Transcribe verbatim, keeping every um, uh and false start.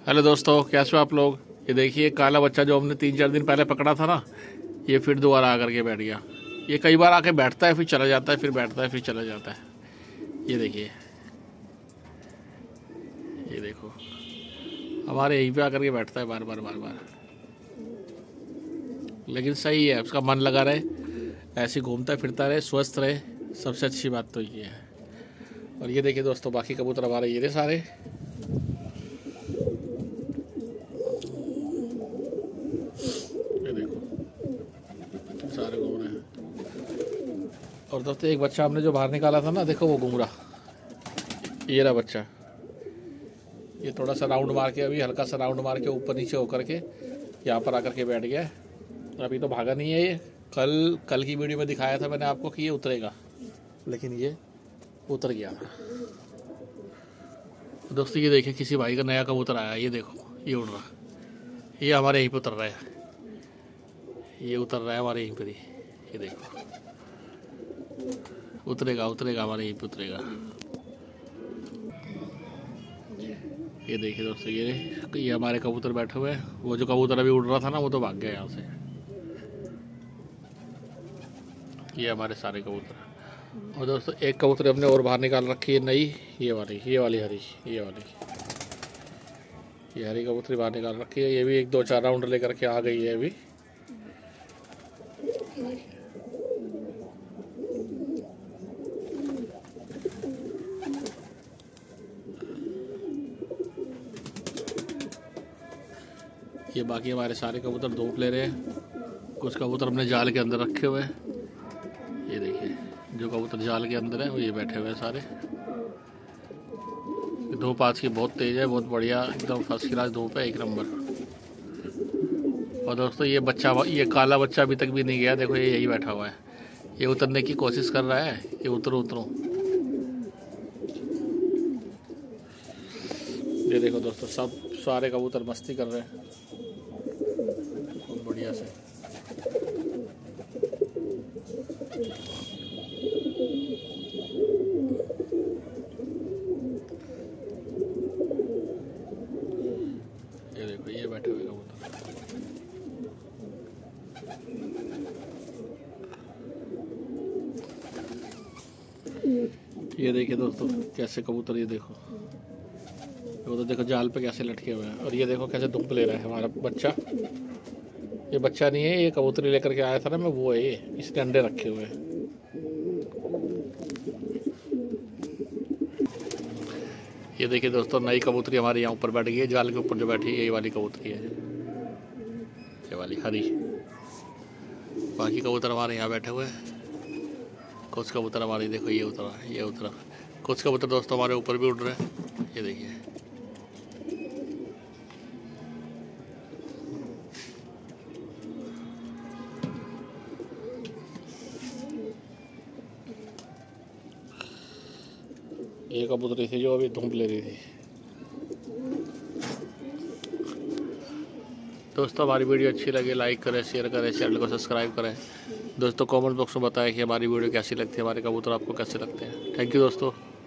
Hello दोस्तों, कैसे हो आप लोग। ये देखिए काला बच्चा जो हमने तीन चार दिन पहले पकड़ा था ना, ये फिर दोबारा आकर के बैठ गया। ये कई बार आके बैठता है, फिर चला जाता है, फिर बैठता है, फिर चला जाता है। ये देखिए, ये देखो, हमारे यहीं पे आकर के बैठता है बार बार बार बार। लेकिन सही है, उसका मन लगा रहे, ऐसे घूमता फिरता रहे, स्वस्थ रहे, सबसे अच्छी बात तो ये है। और ये देखिए दोस्तों, बाकी कबूतर हमारे ये रहे सारे। ये देखो सारे घूम रहे हैं। और दोस्तों एक बच्चा हमने जो बाहर निकाला था ना, देखो वो घूम रहा, ये रहा बच्चा। ये थोड़ा सा राउंड मार के, अभी हल्का सा राउंड मार के ऊपर नीचे होकर के यहाँ पर आकर के बैठ गया है। अभी तो भागा नहीं है ये। कल कल की वीडियो में दिखाया था मैंने आपको कि ये उतरेगा, लेकिन ये उतर गया था। दोस्तों ये देखिए, किसी भाई का नया कबूतर आया, ये देखो ये उड़ रहा, ये हमारे यहीं पे उतर रहा है, ये उतर रहा है हमारे यहीं पर ही। ये देखो, उतरेगा उतरेगा हमारे यहीं पे उतरेगा। ये देखिए दोस्तों, ये ये हमारे कबूतर बैठे हुए हैं। वो जो कबूतर अभी उड़ रहा था ना, वो तो भाग गया यहाँ से। ये हमारे सारे कबूतर। और दोस्तों एक कबूतर हमने और बाहर निकाल रखी है नई, ये वाली ये वाली हरी, ये वाली ये हरी कबूतरी बाहर निकाल रखी है। ये भी एक दो चार राउंड लेकर के आ गई है अभी। ये बाकी हमारे सारे कबूतर धूप ले रहे हैं। कुछ कबूतर हमने जाल के अंदर रखे हुए हैं। ये देखिए, जो कबूतर जाल के अंदर है वो ये बैठे हुए हैं सारे। धूप आज की बहुत तेज है, बहुत बढ़िया, एकदम फर्स्ट क्लास धूप है, एक नंबर। और दोस्तों ये बच्चा, ये काला बच्चा अभी तक भी नहीं गया। देखो ये यही बैठा हुआ है, ये उतरने की कोशिश कर रहा है। ये उतरो उतरो। ये देखो दोस्तों, सब सारे कबूतर मस्ती कर रहे हैं बहुत बढ़िया से। ये देखो, ये बैठे हुए कबूतर। ये देखिए दोस्तों, कैसे कबूतर, ये देखो, वो तो देखो जाल पे कैसे लटके हुए हैं। और ये देखो कैसे धूप ले रहा है हमारा बच्चा। ये बच्चा नहीं है, ये कबूतरी लेकर के आया था ना मैं, वो है ये, इसके अंडे रखे हुए हैं। ये देखिए दोस्तों, नई कबूतरी हमारे यहाँ ऊपर बैठ गई है, जाल के ऊपर जो बैठी है यही वाली कबूतरी है, ये वाली हरी। बाकी कबूतर हमारे यहाँ बैठे हुए हैं। कुछ कबूतर हमारे, देखो ये उतरा ये उतरा। कुछ कबूतर दोस्तों हमारे ऊपर भी उड़ रहे हैं, ये देखिए। ये कबूतरी थी जो अभी धूप ले रही थी। दोस्तों हमारी वीडियो अच्छी लगे लाइक करें, शेयर करें, चैनल को सब्सक्राइब करें। दोस्तों कमेंट बॉक्स में बताएं कि हमारी वीडियो कैसी लगती है, हमारे कबूतर आपको कैसे लगते हैं। थैंक यू दोस्तों।